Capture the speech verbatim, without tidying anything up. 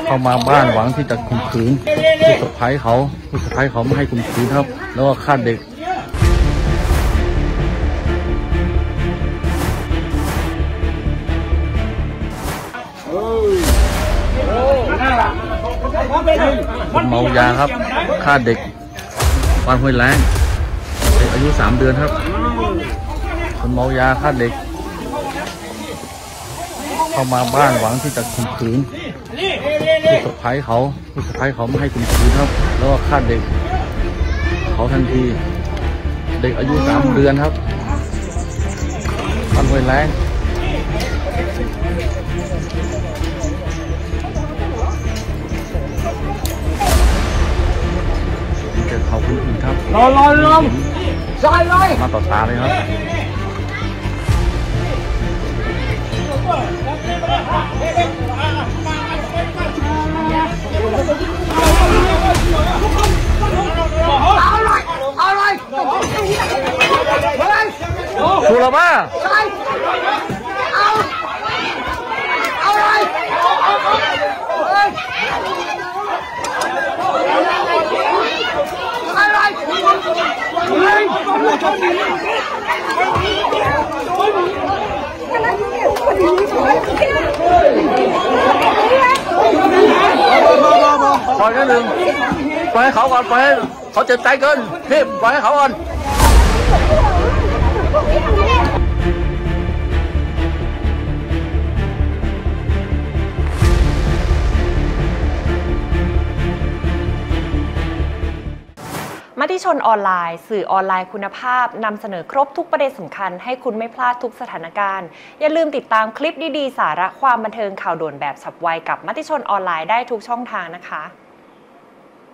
เข้ามาบ้านหวังที่จะข่มขืนผู้สะใภ้เขาผู้สะใภ้เขาไม่ให้ข่มขืนครับแล้วก็ฆ่าเด็กคนเมายาครับฆ่าเด็กบ้านห้วยแล้งเด็กอายุสามเดือนครับคนเมายาฆ่าเด็กเข้ามาบ้านหวังที่จะข่มขืนผู้สะใภ้เขาผู้สะใภ้เขาไม่ให้ข่มขืนครับแล้วก็ฆ่าเด็กเขาทันทีเด็กอายุสามเดือนครับบ้านห้วยแล้งเจอเขาคนอื่นครับรอรอรอซอยเลยมาต่อตาเลยครับชูละบ้าปล่อยแค่หนึ่งปล่อยให้เขาก่อนปล่อยให้เขาเจ็บใจเกินพี่ปล่อยให้เขาก่อนมติชนออนไลน์สื่อออนไลน์คุณภาพนำเสนอครบทุกประเด็นสำคัญให้คุณไม่พลาดทุกสถานการณ์อย่าลืมติดตามคลิปดีๆสาระความบันเทิงข่าวด่วนแบบฉับไวกับมติชนออนไลน์ได้ทุกช่องทางนะคะ